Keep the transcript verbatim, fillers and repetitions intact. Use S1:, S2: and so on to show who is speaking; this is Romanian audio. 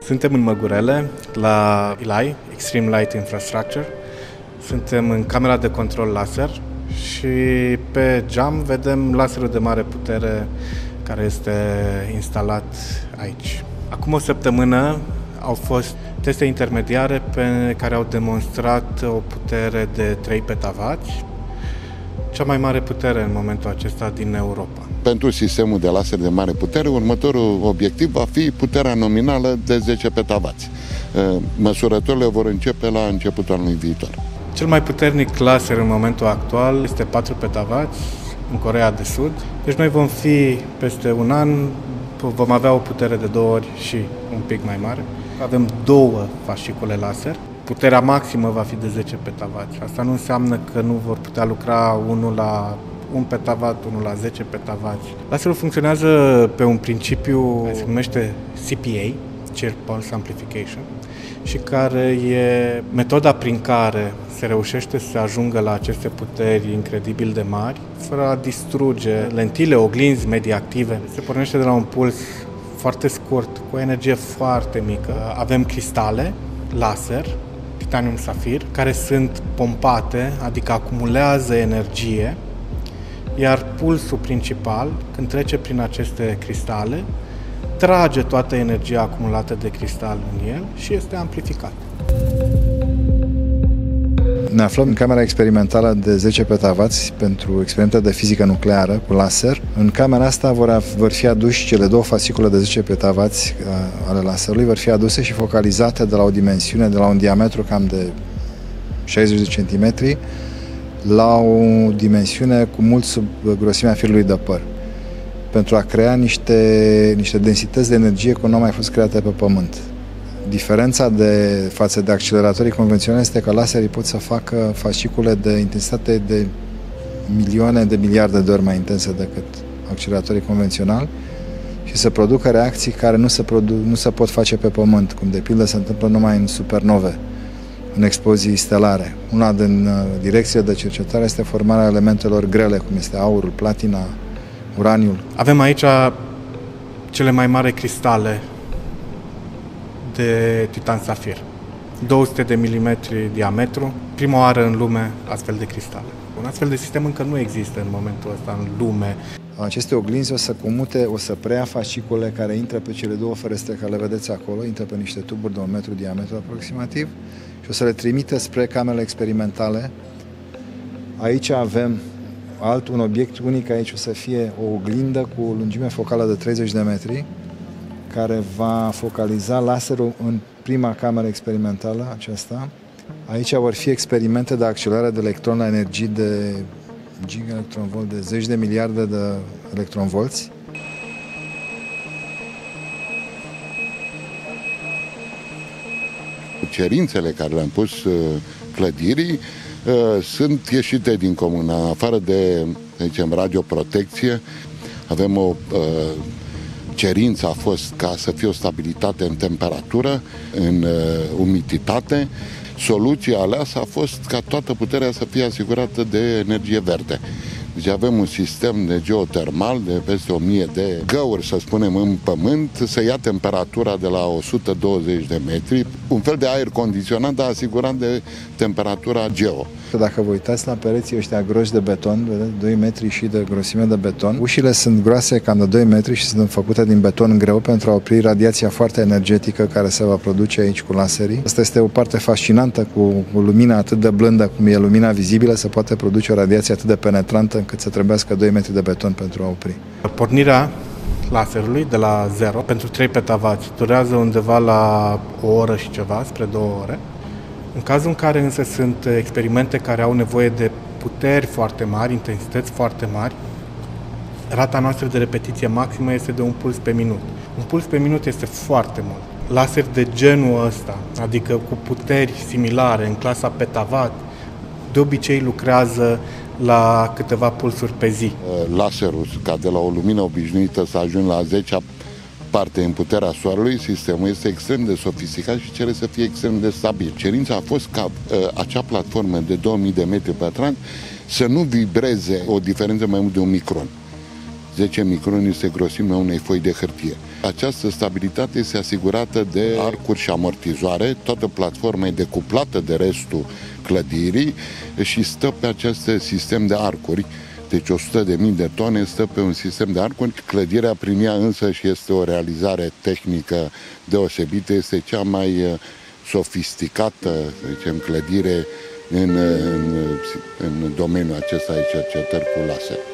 S1: Suntem în Măgurele, la E L I, Extreme Light Infrastructure. Suntem în camera de control laser și pe geam vedem laserul de mare putere care este instalat aici. Acum o săptămână au fost teste intermediare pe care au demonstrat o putere de trei petavați, cea mai mare putere în momentul acesta din Europa.
S2: Pentru sistemul de laser de mare putere, următorul obiectiv va fi puterea nominală de zece petavați. Măsurătorile vor începe la începutul anului viitor.
S1: Cel mai puternic laser în momentul actual este patru petavați în Coreea de Sud. Deci noi vom fi peste un an, vom avea o putere de două ori și un pic mai mare. Avem două fascicule laser. Puterea maximă va fi de zece petavați. Asta nu înseamnă că nu vor putea lucra unul la un petavat, unul la zece petavați. Laserul funcționează pe un principiu care se numește C P A, Chirp Pulse Amplification, și care e metoda prin care se reușește să ajungă la aceste puteri incredibil de mari, fără a distruge lentile, oglinzi medii-active. Se pornește de la un puls foarte scurt, cu o energie foarte mică. Avem cristale laser, titanium safir, care sunt pompate, adică acumulează energie, iar pulsul principal, când trece prin aceste cristale, trage toată energia acumulată de cristal în el și este amplificat.
S3: Ne aflăm în camera experimentală de zece petavați pentru experimente de fizică nucleară cu laser. În camera asta vor, vor fi aduși cele două fascicule de zece petavați ale laserului, vor fi aduse și focalizate de la o dimensiune, de la un diametru cam de șaizeci de centimetri, la o dimensiune cu mult sub grosimea firului de păr, pentru a crea niște, niște densități de energie cum nu au mai fost create pe Pământ. Diferența de, față de acceleratorii convenționali este că laserii pot să facă fascicule de intensitate de milioane de miliarde de ori mai intense decât acceleratorii convenționali și să producă reacții care nu se, produ nu se pot face pe Pământ, cum de pildă se întâmplă numai în supernove, în explozii stelare. Una din direcțiile de cercetare este formarea elementelor grele, cum este aurul, platina, uraniul.
S1: Avem aici cele mai mari cristale de titan safir, două sute de milimetri diametru, prima oară în lume astfel de cristale. Un astfel de sistem încă nu există în momentul ăsta în lume.
S3: Aceste oglinzi o să comute, o să preia fascicule care intră pe cele două ferestre care le vedeți acolo, intră pe niște tuburi de un metru diametru aproximativ și o să le trimită spre camerele experimentale. Aici avem alt un obiect unic, aici o să fie o oglindă cu lungime focală de treizeci de metri, care va focaliza laserul în prima cameră experimentală aceasta. Aici vor fi experimente de accelerare de electron la energii de gigaelectronvolt, de zeci de miliarde de electronvolți.
S2: Cerințele care le-am pus clădirii sunt ieșite din comun. Afară de, să zicem, radioprotecție, avem o cerința a fost ca să fie o stabilitate în temperatură, în uh, umiditate. Soluția aleasă a fost ca toată puterea să fie asigurată de energie verde. Deci avem un sistem de geotermal de peste o mie de găuri, să spunem, în pământ, să ia temperatura de la o sută douăzeci de metri, un fel de aer condiționat, dar asigurat de temperatura geo.
S3: Dacă vă uitați la pereții ăștia groși de beton, vedeți, doi metri și de grosime de beton, ușile sunt groase cam de doi metri și sunt făcute din beton greu pentru a opri radiația foarte energetică care se va produce aici cu laserii. Asta este o parte fascinantă, cu o lumină atât de blândă cum e lumina vizibilă, se poate produce o radiație atât de penetrantă încât să trebuiască doi metri de beton pentru a opri.
S1: Pornirea laserului de la zero pentru trei petavați durează undeva la o oră și ceva, spre două ore. În cazul în care însă sunt experimente care au nevoie de puteri foarte mari, intensități foarte mari, rata noastră de repetiție maximă este de un puls pe minut. Un puls pe minut este foarte mult. Laser de genul ăsta, adică cu puteri similare în clasa petavat, de obicei lucrează la câteva pulsuri pe zi.
S2: Laserul, ca de la o lumină obișnuită să ajung la zecea parte în puterea soarelui, sistemul este extrem de sofisticat și cere să fie extrem de stabil. Cerința a fost ca uh, acea platformă de două mii de metri pătrați să nu vibreze o diferență mai mult de un micron. zece microni este grosimea unei foi de hârtie. Această stabilitate este asigurată de arcuri și amortizoare, toată platforma e decuplată de restul clădirii și stă pe acest sistem de arcuri. Deci o sută de mii de tone stă pe un sistem de arcuri. Clădirea prin ea însă și este o realizare tehnică deosebită, este cea mai sofisticată, să zicem, clădire în, în, în domeniul acesta de cercetări cu laser.